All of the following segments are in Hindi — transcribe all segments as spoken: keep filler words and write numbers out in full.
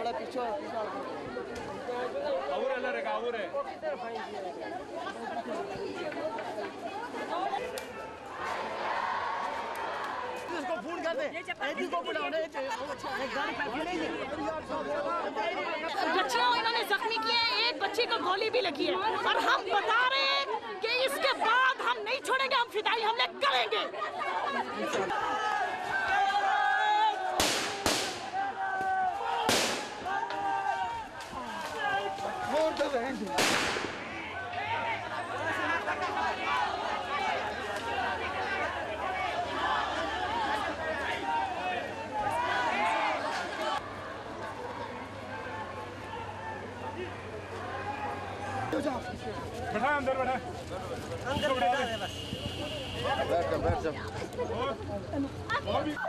पीछे और अल्लाह रे और है इसको फोन कर दे एडी को बुलाओ एक गाड़ी पैसे नहीं बच्चियों इन्होंने जख्मी किए हैं, एक बच्ची को गोली भी लगी है और हम बता रहे हैं कि इसके बाद हम नहीं छोड़ेंगे, हम फिदाई हमले करेंगे। बैठा अंदर बैठा अंदर बैठा दे बस बैठ जा बैठ जा और और भी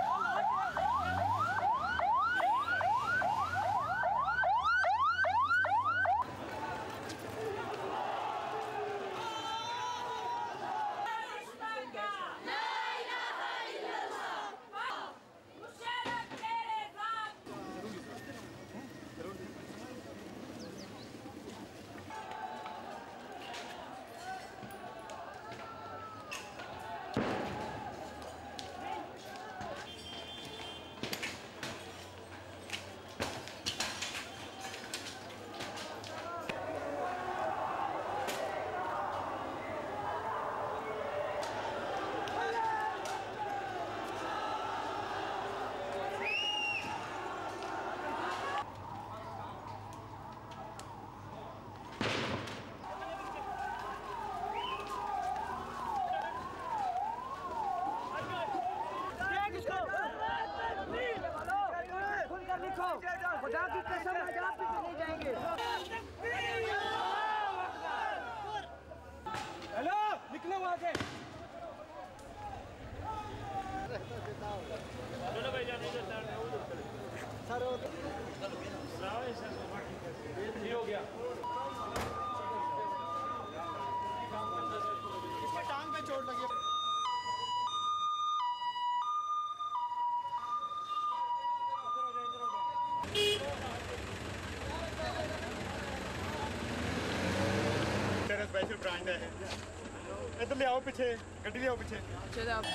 खुदा की कसम आज आप भी नहीं जाएंगे। हेलो निकलो वहां से चलो भाई जाने दो सर ये हो गया इसमें टांग पे चोट लगी स्पेशल ब्रांड है इधर ले आओ पीछे गड्डी ले आओ पीछे चलो आप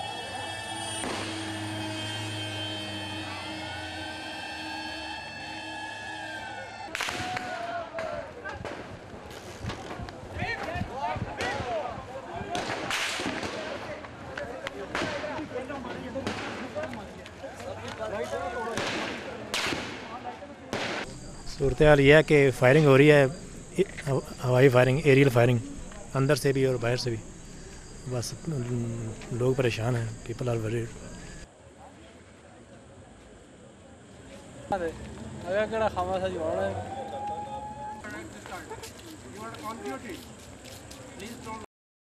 सूरत हाल यह है कि फायरिंग हो रही है, हवाई फायरिंग, एरियल फायरिंग, अंदर से भी और बाहर से भी। बस लोग परेशान हैं, पीपल आर वरीड। अगर कड़ा खामा सा जोड़ है